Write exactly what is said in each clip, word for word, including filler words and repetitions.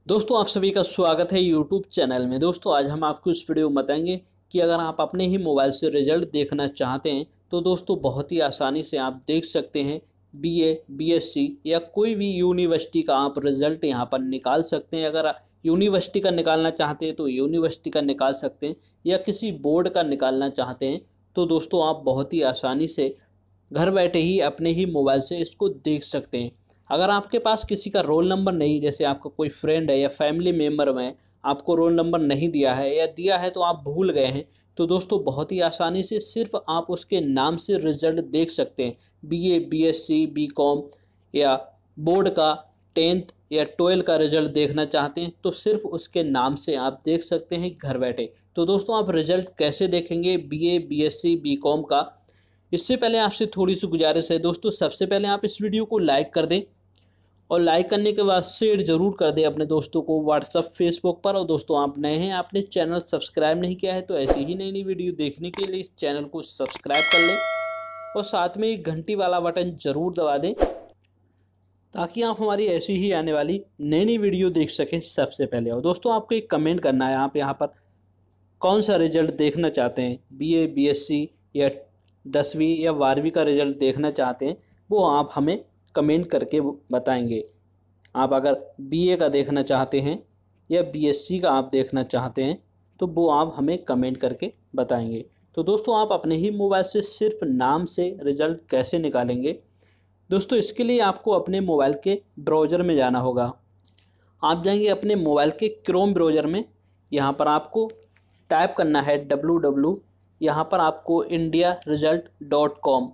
दोस्तों आप सभी का स्वागत है यूट्यूब चैनल में। दोस्तों आज हम आपको इस वीडियो में बताएंगे कि अगर आप अपने ही मोबाइल से रिजल्ट देखना चाहते हैं तो दोस्तों बहुत ही आसानी से आप देख सकते हैं। बीए, बीएससी या कोई भी यूनिवर्सिटी का आप रिजल्ट यहां पर निकाल सकते हैं। अगर आप यूनिवर्सिटी का निकालना चाहते हैं तो यूनिवर्सिटी का निकाल सकते हैं, या किसी बोर्ड का निकालना चाहते हैं तो दोस्तों आप बहुत ही आसानी से घर बैठे ही अपने ही मोबाइल से इसको देख सकते हैं। अगर आपके पास किसी का रोल नंबर नहीं, जैसे आपका कोई फ्रेंड है या फैमिली मेम्बर में आपको रोल नंबर नहीं दिया है या दिया है तो आप भूल गए हैं, तो दोस्तों बहुत ही आसानी से सिर्फ आप उसके नाम से रिजल्ट देख सकते हैं। बीए, बीएससी, बीकॉम या बोर्ड का टेंथ या ट्वेल्थ का रिजल्ट देखना चाहते हैं तो सिर्फ उसके नाम से आप देख सकते हैं घर बैठे। तो दोस्तों आप रिजल्ट कैसे देखेंगे बीए, बीएससी, बीकॉम का, इससे पहले आपसे थोड़ी सी गुजारिश है दोस्तों, सबसे पहले आप इस वीडियो को लाइक कर दें और लाइक करने के बाद शेयर जरूर कर दें अपने दोस्तों को व्हाट्सअप, फेसबुक पर। और दोस्तों आप नए हैं, आपने चैनल सब्सक्राइब नहीं किया है तो ऐसी ही नई नई वीडियो देखने के लिए इस चैनल को सब्सक्राइब कर लें और साथ में एक घंटी वाला बटन जरूर दबा दें ताकि आप हमारी ऐसी ही आने वाली नई नई वीडियो देख सकें सबसे पहले। और दोस्तों आपको एक कमेंट करना है, आप यहाँ पर कौन सा रिजल्ट देखना चाहते हैं, बीए, बीएससी या दसवीं या बारहवीं का रिजल्ट देखना चाहते हैं, वो आप हमें कमेंट करके बताएंगे। आप अगर बीए का देखना चाहते हैं या बीएससी का आप देखना चाहते हैं तो वो आप हमें कमेंट करके बताएंगे। तो दोस्तों आप अपने ही मोबाइल से सिर्फ नाम से रिजल्ट कैसे निकालेंगे, दोस्तों इसके लिए आपको अपने मोबाइल के ब्राउज़र में जाना होगा। आप जाएंगे अपने मोबाइल के क्रोम ब्राउज़र में, यहाँ पर आपको टाइप करना है डब्लू डब्लू, यहाँ पर आपको इंडिया रिजल्ट डॉट कॉम।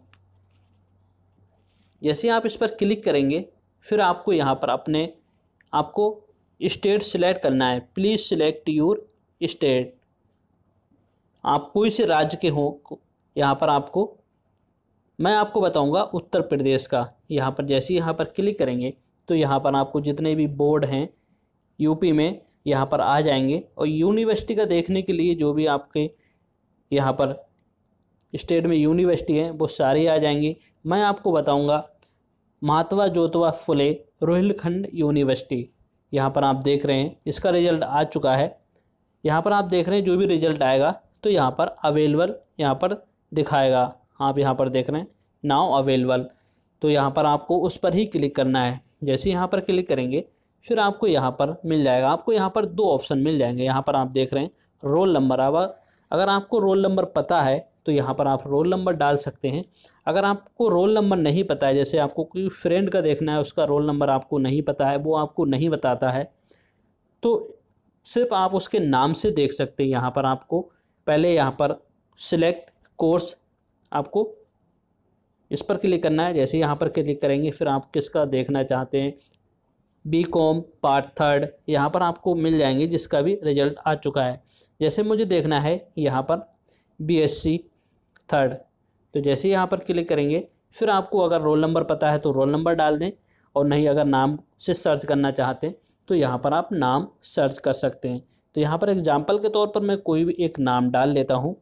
जैसे आप इस पर क्लिक करेंगे फिर आपको यहाँ पर अपने आपको स्टेट सिलेक्ट करना है। Please select your state. आप कोई से राज्य के हों, यहाँ पर आपको मैं आपको बताऊंगा उत्तर प्रदेश का। यहाँ पर जैसे यहाँ पर क्लिक करेंगे तो यहाँ पर आपको जितने भी बोर्ड हैं यूपी में यहाँ पर आ जाएंगे। और यूनिवर्सिटी का देखने के लिए जो भी आपके यहाँ पर स्टेट में यूनिवर्सिटी है वो सारी आ जाएंगी। मैं आपको बताऊंगा महात्मा ज्योतिबा फुले रोहिलखंड यूनिवर्सिटी, यहाँ पर आप देख रहे हैं इसका रिजल्ट आ चुका है। यहाँ पर आप देख रहे हैं जो भी रिजल्ट आएगा तो यहाँ पर अवेलेबल यहाँ पर दिखाएगा। आप यहाँ पर देख रहे हैं नाउ अवेलेबल, तो यहाँ पर आपको उस पर ही क्लिक करना है। जैसे यहाँ पर क्लिक करेंगे फिर आपको यहाँ पर मिल जाएगा, आपको यहाँ पर दो ऑप्शन मिल जाएंगे। यहाँ पर आप देख रहे हैं रोल नंबर। अब अगर आपको रोल नंबर पता है तो यहाँ पर आप रोल नंबर डाल सकते हैं। अगर आपको रोल नंबर नहीं पता है, जैसे आपको कोई फ्रेंड का देखना है उसका रोल नंबर आपको नहीं पता है, वो आपको नहीं बताता है, तो सिर्फ आप उसके नाम से देख सकते हैं। यहाँ पर आपको पहले यहाँ पर सिलेक्ट कोर्स आपको इस पर क्लिक करना है। जैसे यहाँ पर क्लिक करेंगे फिर आप किसका देखना चाहते हैं, बी कॉम पार्ट थर्ड, यहाँ पर आपको मिल जाएंगे जिसका भी रिजल्ट आ चुका है। जैसे मुझे देखना है यहाँ पर बीएससी थर्ड, तो जैसे यहाँ पर क्लिक करेंगे फिर आपको अगर रोल नंबर पता है तो रोल नंबर डाल दें, और नहीं अगर नाम से सर्च करना चाहते हैं तो यहाँ पर आप नाम सर्च कर सकते हैं। तो यहाँ पर एग्जांपल के तौर पर मैं कोई भी एक नाम डाल लेता हूँ।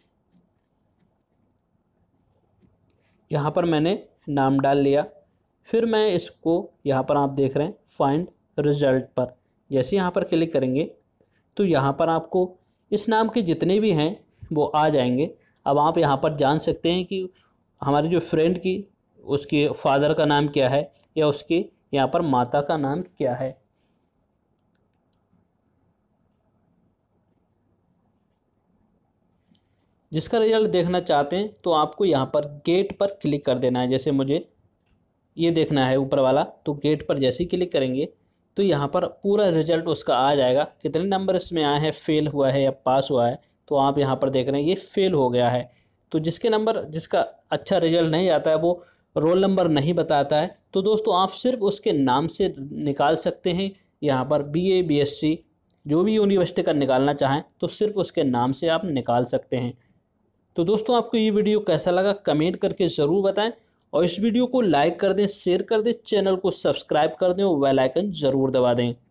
यहाँ पर मैंने नाम डाल लिया, फिर मैं इसको यहाँ पर आप देख रहे हैं फाइंड रिजल्ट पर जैसे यहाँ पर क्लिक करेंगे तो यहाँ पर आपको इस नाम के जितने भी हैं वो आ जाएंगे। अब आप यहाँ पर जान सकते हैं कि हमारे जो फ्रेंड की उसके फादर का नाम क्या है या उसके यहाँ पर माता का नाम क्या है। जिसका रिजल्ट देखना चाहते हैं तो आपको यहाँ पर गेट पर क्लिक कर देना है। जैसे मुझे ये देखना है ऊपर वाला, तो गेट पर जैसे ही क्लिक करेंगे तो यहाँ पर पूरा रिजल्ट उसका आ जाएगा, कितने नंबर इसमें आए हैं, फेल हुआ है या पास हुआ है। तो आप यहाँ पर देख रहे हैं ये फेल हो गया है। तो जिसके नंबर जिसका अच्छा रिजल्ट नहीं आता है वो रोल नंबर नहीं बताता है, तो दोस्तों आप सिर्फ उसके नाम से निकाल सकते हैं। यहाँ पर बीए, बीएससी जो भी यूनिवर्सिटी का निकालना चाहें तो सिर्फ उसके नाम से आप निकाल सकते हैं। तो दोस्तों आपको ये वीडियो कैसा लगा कमेंट करके ज़रूर बताएं, और इस वीडियो को लाइक कर दें, शेयर कर दें, चैनल को सब्सक्राइब कर दें और बेल आइकन ज़रूर दबा दें।